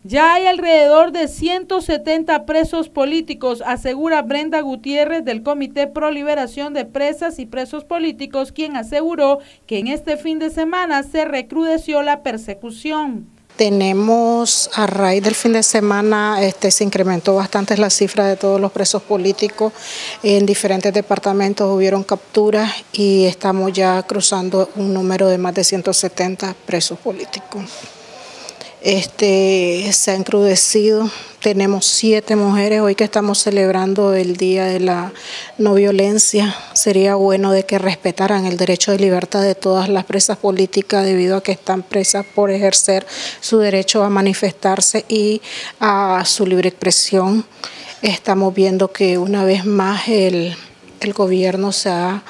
Ya hay alrededor de 170 presos políticos, asegura Brenda Gutiérrez del Comité Pro Liberación de Presas y Presos Políticos, quien aseguró que en este fin de semana se recrudeció la persecución. Tenemos, a raíz del fin de semana, se incrementó bastante la cifra de todos los presos políticos. En diferentes departamentos hubieron capturas y estamos ya cruzando un número de más de 170 presos políticos. Se ha encrudecido. Tenemos 7 mujeres hoy que estamos celebrando el Día de la No Violencia. Sería bueno de que respetaran el derecho de libertad de todas las presas políticas debido a que están presas por ejercer su derecho a manifestarse y a su libre expresión. Estamos viendo que una vez más el gobierno se ha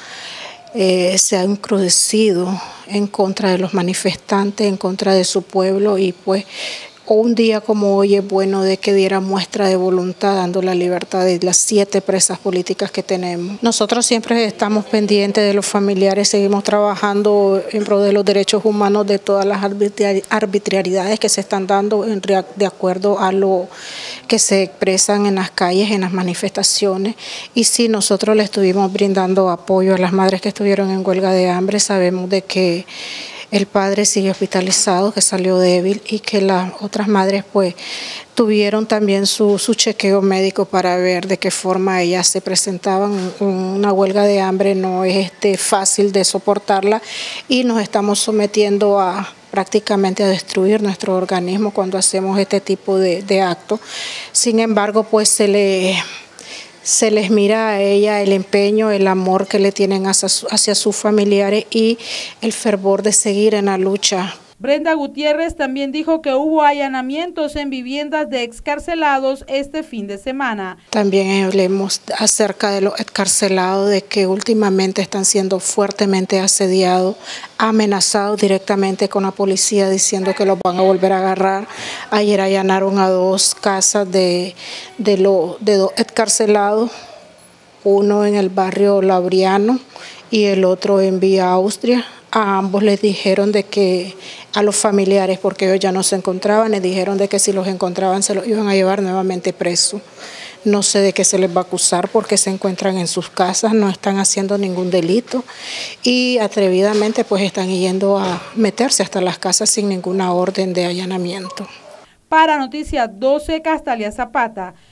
encrudecido en contra de los manifestantes, en contra de su pueblo, y pues un día como hoy es bueno de que diera muestra de voluntad dando la libertad de las 7 presas políticas que tenemos. Nosotros siempre estamos pendientes de los familiares, seguimos trabajando en pro de los derechos humanos, de todas las arbitrariedades que se están dando de acuerdo a lo que se expresan en las calles, en las manifestaciones. Y sí, nosotros le estuvimos brindando apoyo a las madres que estuvieron en huelga de hambre. Sabemos de que el padre sigue hospitalizado, que salió débil, y que las otras madres pues tuvieron también su chequeo médico para ver de qué forma ellas se presentaban. Una huelga de hambre no es fácil de soportarla y nos estamos sometiendo prácticamente a destruir nuestro organismo cuando hacemos este tipo de actos. Sin embargo, pues se les mira a ella el empeño, el amor que le tienen hacia sus familiares y el fervor de seguir en la lucha. Brenda Gutiérrez también dijo que hubo allanamientos en viviendas de excarcelados este fin de semana. También hablemos acerca de los excarcelados, de que últimamente están siendo fuertemente asediados, amenazados directamente con la policía diciendo que los van a volver a agarrar. Ayer allanaron a 2 casas de 2 excarcelados, uno en el barrio Laureano y el otro en Vía Austria. A ambos les dijeron de que a los familiares, porque ellos ya no se encontraban, les dijeron de que si los encontraban se los iban a llevar nuevamente presos. No sé de qué se les va a acusar porque se encuentran en sus casas, no están haciendo ningún delito y atrevidamente pues están yendo a meterse hasta las casas sin ninguna orden de allanamiento. Para Noticias 12, Castalia Zapata.